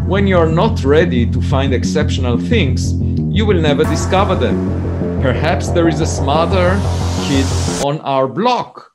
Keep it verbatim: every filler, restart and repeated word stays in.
When you're not ready to find exceptional things, you will never discover them. Perhaps there is a smarter kid on our block.